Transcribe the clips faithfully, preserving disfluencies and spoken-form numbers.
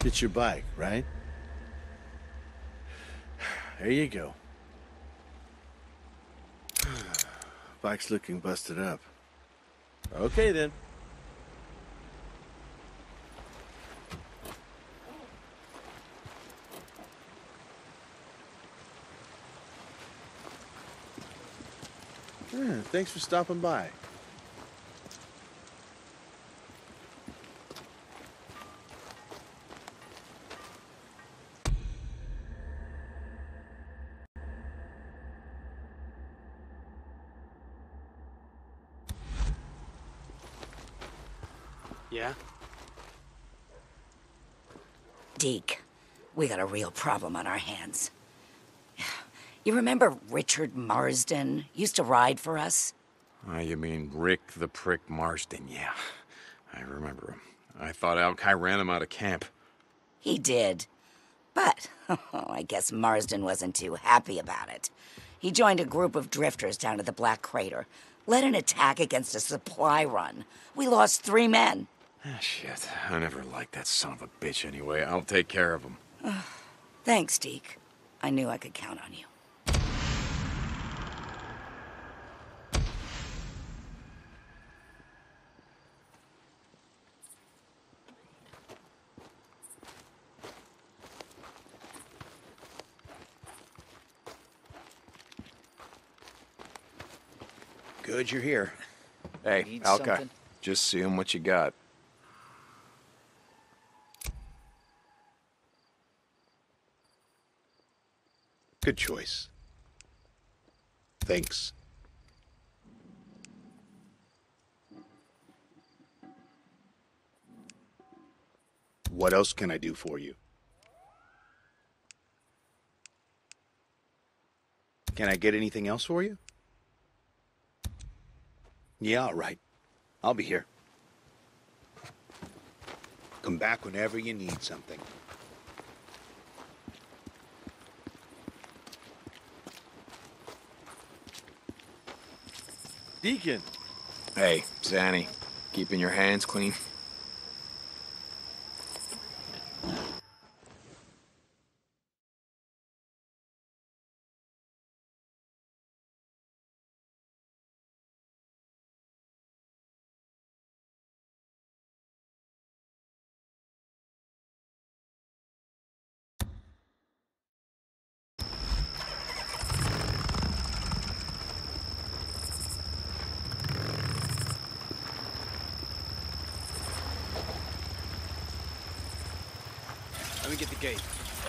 It's your bike, right? There you go. Bike's looking busted up. Okay, then. Yeah, thanks for stopping by. Yeah? Deke, we got a real problem on our hands. You remember Richard Marsden? Used to ride for us? Uh, you mean Rick the Prick Marsden? Yeah, I remember him. I thought Alki ran him out of camp. He did. But, I guess Marsden wasn't too happy about it. He joined a group of drifters down at the Black Crater, led an attack against a supply run. We lost three men. Ah, shit. I never liked that son of a bitch anyway. I'll take care of him. Thanks, Deke. I knew I could count on you. Good you're here. Hey, Need Alki, something? just seeing what you got. Good choice. Thanks. What else can I do for you? Can I get anything else for you? Yeah, all right. I'll be here. Come back whenever you need something. Deacon! Hey, Zanny, keeping your hands clean? Let me get the gate.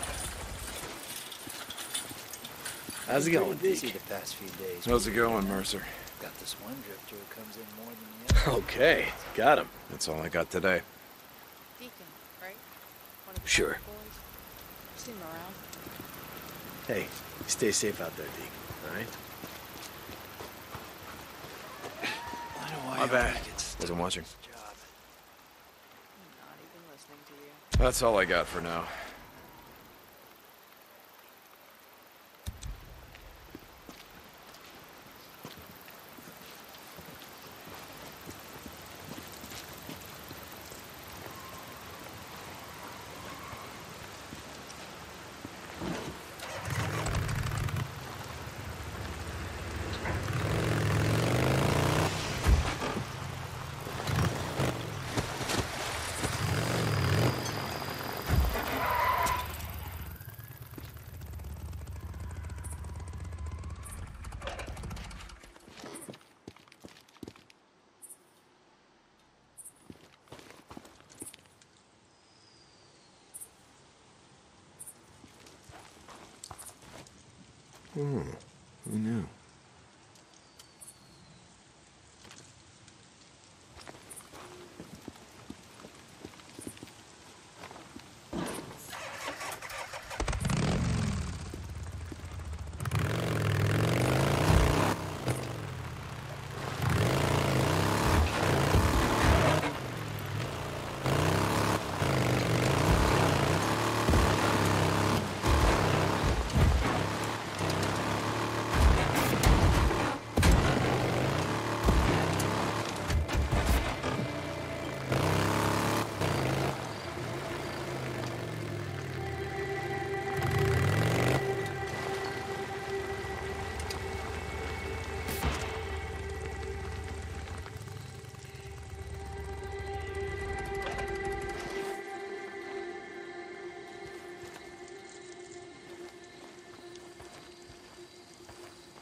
How's it going, Busy Deke? the past few days. How's it going, Mercer? Got this one drifter who comes in more than the other. Okay, got him. That's all I got today. Deacon, right? One of the Sure. boys. Seen him around. Hey, stay safe out there, Deke, all right? I know why My I bad. always get stuck Wasn't in watching. this job. Not even listening to you. That's all I got for now. Hmm, who knew?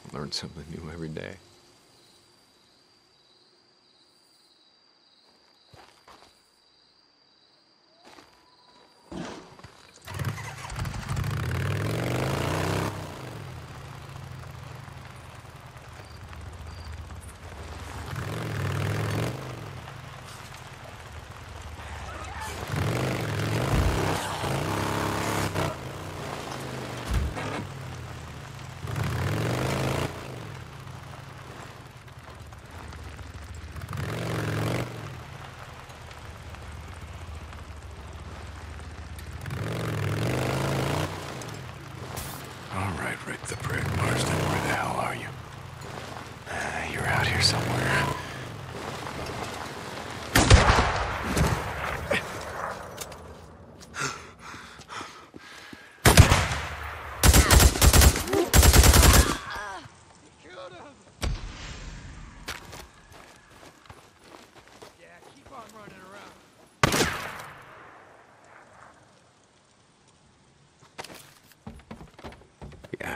Learn something new every day. Rick the Prick, Marsden, where the hell are you? Uh, you're out here somewhere. Yeah.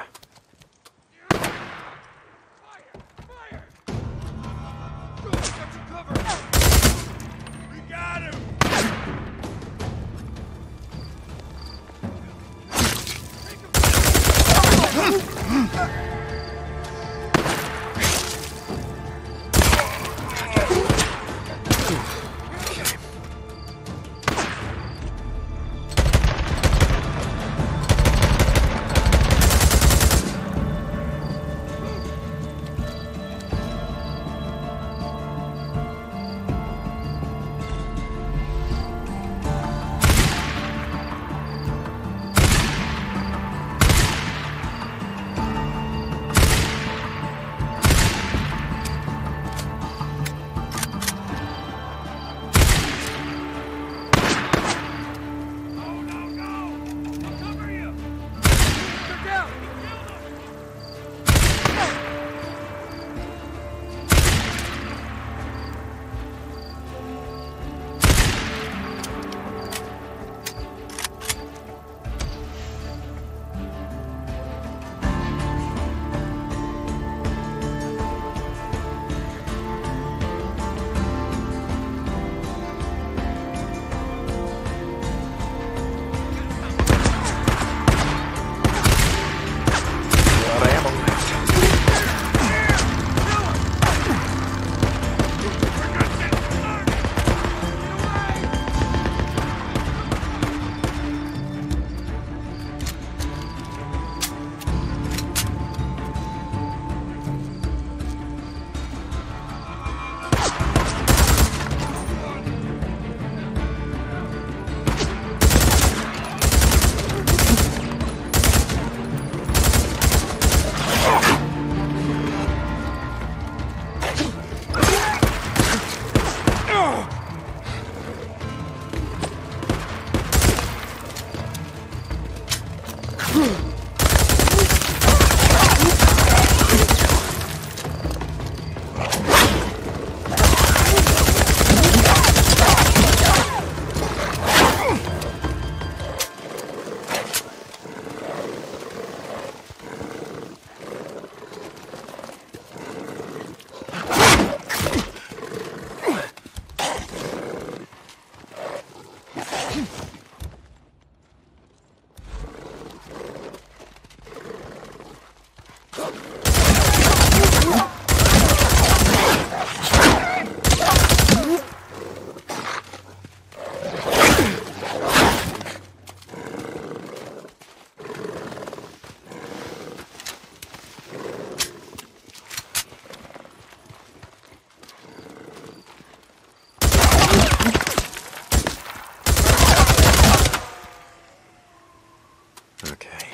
Okay.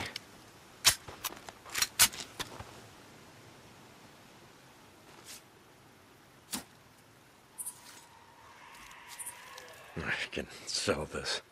I can sell this.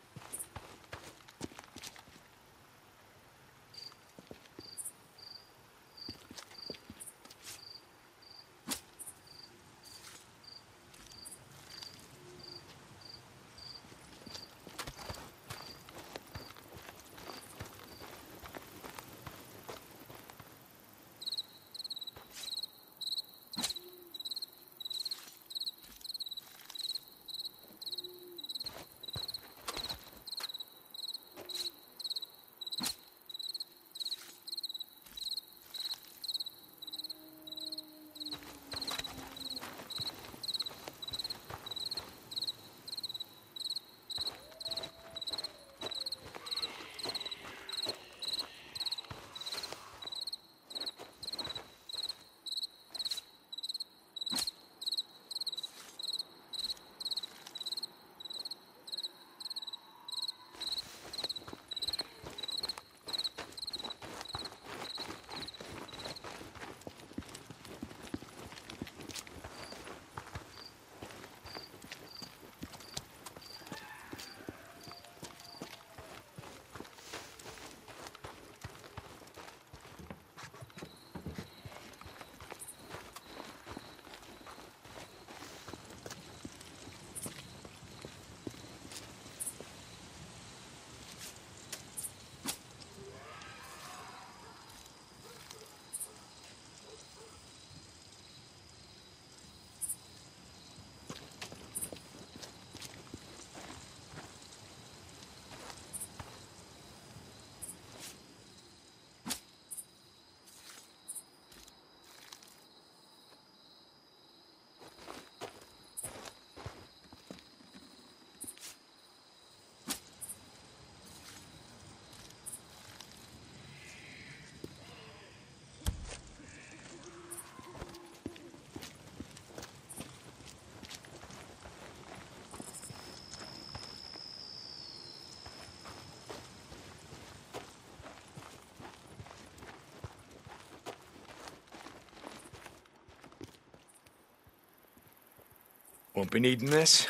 Won't be needing this.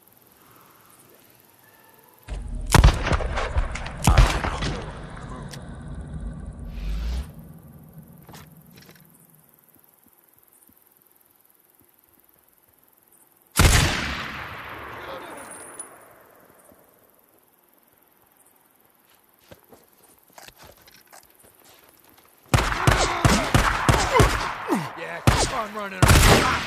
Yeah, keep on running around.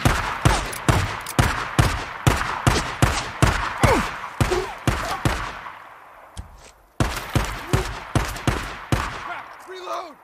Reload!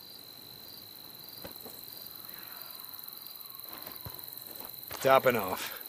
Topping off.